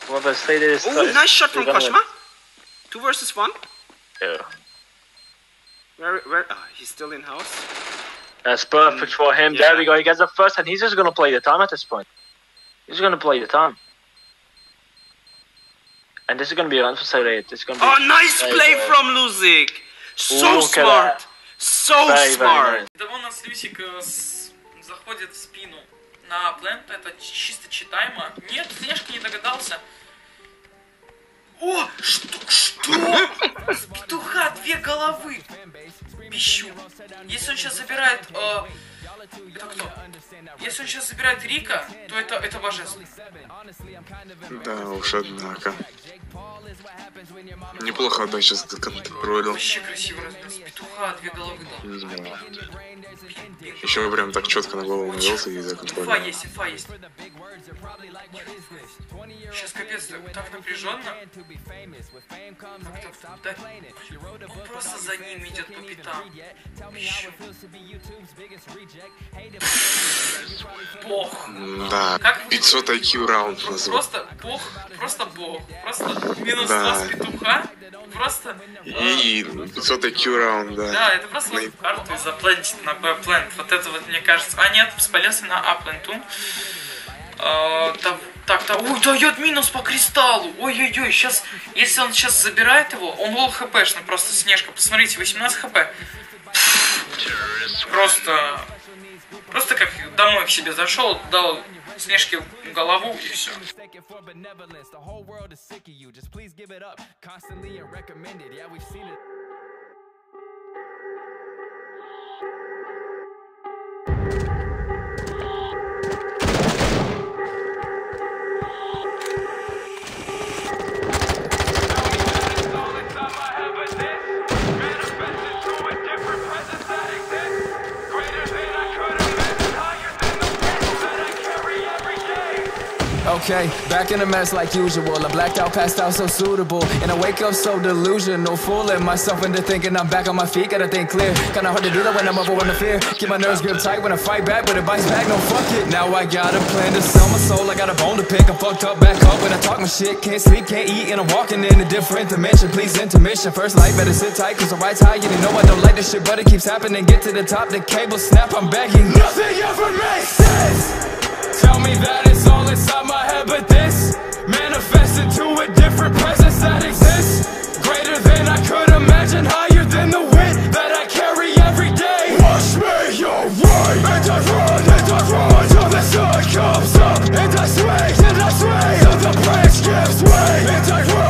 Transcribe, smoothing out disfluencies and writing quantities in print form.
Whoever stated is. Oh, nice shot from Koshma. 2 versus 1. Yeah. Where? He's still in house. That's perfect for him. Yeah. There we go. He gets the first, and he's just gonna play the time at this point. He's gonna play the time. And this is gonna be unsociated. This is gonna be. Oh, nice play from Luzik. So smart. So smart. Когда у нас Люсик заходит в спину на плент, это чисто читаемо. Нет, Снежка не догадался. О, что? С петуха 2 головы. Пищу. Если он сейчас забирает... это кто? Если он сейчас забирает Рика, то это божественно. Да уж, однако. Неплохо отдача контролил. Вообще красиво разнес. Петуха 2 головы дал. Еще прям так четко на голову навелся и законтролил. Инфа есть. Сейчас капец, так напряженно. Так. Он просто за ним идет по пятам. Бог. Да, 500 IQ раунд называется. Просто бог. Просто минус 2 с петуха. Просто... И 500 IQ раунд, да. Да, это просто карту из заплентить на B-плент. Вот это вот мне кажется. А нет, спалился на А-пленту. Так, ой, дает минус по кристаллу. Ой-ой-ой, сейчас, если он сейчас забирает его, он лол хпшный, просто Снежка. Посмотрите, 18 хп. Просто как домой к себе зашел, дал Снежке голову и все. Okay, back in a mess like usual. I blacked out, passed out, so suitable. And I wake up so delusional, fooling myself into thinking I'm back on my feet. Gotta think clear, kinda hard to do that when I'm overwhelmed with fear. Keep my nerves gripped tight when I fight back, but it bites back, no fuck it. Now I got a plan to sell my soul, I got a bone to pick. I'm fucked up, back up when I talk my shit. Can't sleep, can't eat, and I'm walking in a different dimension. Please intermission, first light, better sit tight, cause the right's high. You know I don't like this shit, but it keeps happening. Get to the top, the cable snap, I'm begging. Nothing ever makes sense. Tell me that it's all inside my head, but this manifests into a different presence that exists. Greater than I could imagine, higher than the wind that I carry every day. Wash me away, and I run till the sun comes up. And I sway till the branch gives way. And I run